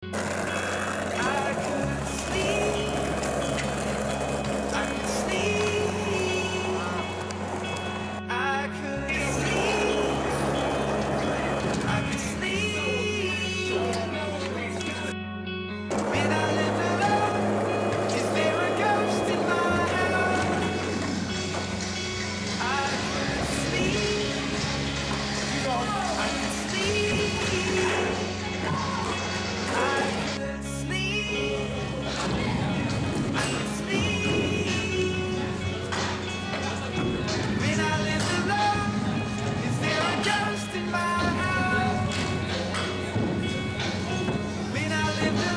I could sleep, I could sleep, I could sleep, I could sleep. When I live alone, is there a ghost in my house? I could sleep, I could sleep, I could sleep, I could sleep. When I live alone, is there a ghost in my house? When I lived alone.